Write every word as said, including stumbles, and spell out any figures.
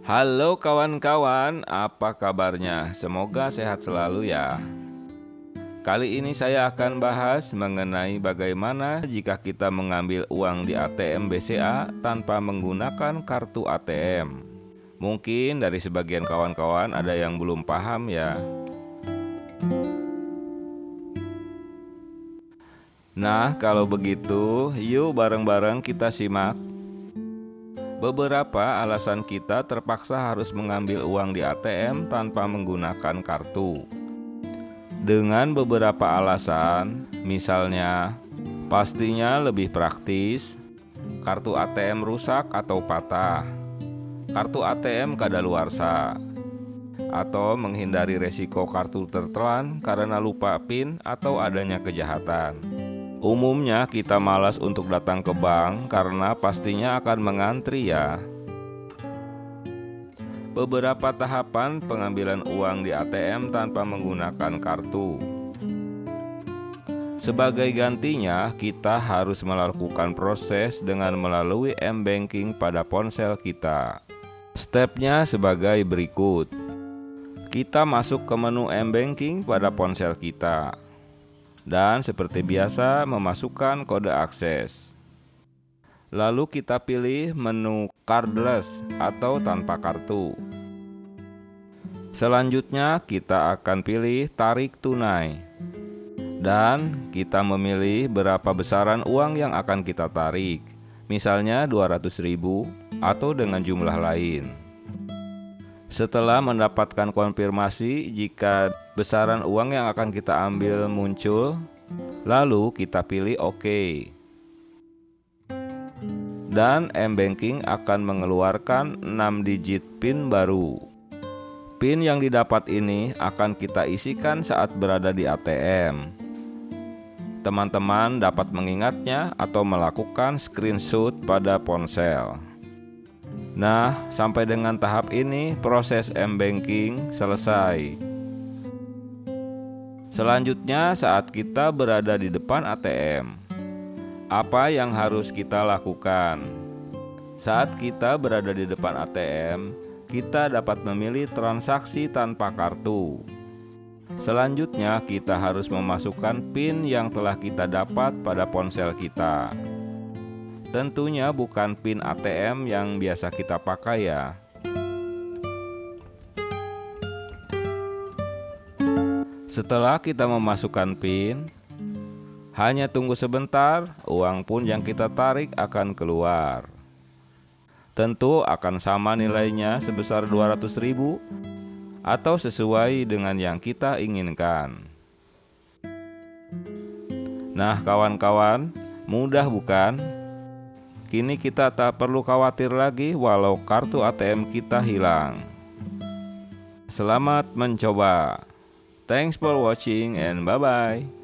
Halo kawan-kawan, apa kabarnya? Semoga sehat selalu ya. Kali ini saya akan bahas mengenai bagaimana jika kita mengambil uang di A T M B C A tanpa menggunakan kartu A T M. Mungkin dari sebagian kawan-kawan ada yang belum paham ya. Nah, kalau begitu, yuk bareng-bareng kita simak. Beberapa alasan kita terpaksa harus mengambil uang di A T M tanpa menggunakan kartu. Dengan beberapa alasan, misalnya pastinya lebih praktis, kartu A T M rusak atau patah, kartu A T M kadaluarsa, atau menghindari resiko kartu tertelan karena lupa PIN atau adanya kejahatan. Umumnya kita malas untuk datang ke bank karena pastinya akan mengantri ya. Beberapa tahapan pengambilan uang di A T M tanpa menggunakan kartu. Sebagai gantinya, kita harus melakukan proses dengan melalui m-banking pada ponsel kita. Stepnya sebagai berikut. Kita masuk ke menu m-banking pada ponsel kita. Dan seperti biasa memasukkan kode akses. Lalu kita pilih menu cardless atau tanpa kartu. Selanjutnya kita akan pilih tarik tunai. Dan kita memilih berapa besaran uang yang akan kita tarik. Misalnya dua ratus ribu atau dengan jumlah lain. Setelah mendapatkan konfirmasi jika besaran uang yang akan kita ambil muncul, lalu kita pilih OK. Dan m-banking akan mengeluarkan enam digit PIN baru. PIN yang didapat ini akan kita isikan saat berada di A T M. Teman-teman dapat mengingatnya atau melakukan screenshot pada ponsel. Nah, sampai dengan tahap ini proses m-banking selesai. Selanjutnya saat kita berada di depan A T M, apa yang harus kita lakukan? Saat kita berada di depan A T M, kita dapat memilih transaksi tanpa kartu. Selanjutnya kita harus memasukkan PIN yang telah kita dapat pada ponsel kita. Tentunya bukan PIN A T M yang biasa kita pakai ya. Setelah kita memasukkan PIN, hanya tunggu sebentar, uang pun yang kita tarik akan keluar. Tentu akan sama nilainya sebesar dua ratus ribu atau sesuai dengan yang kita inginkan. Nah kawan-kawan, mudah bukan? Kini kita tak perlu khawatir lagi walau kartu A T M kita hilang. Selamat mencoba. Thanks for watching and bye-bye.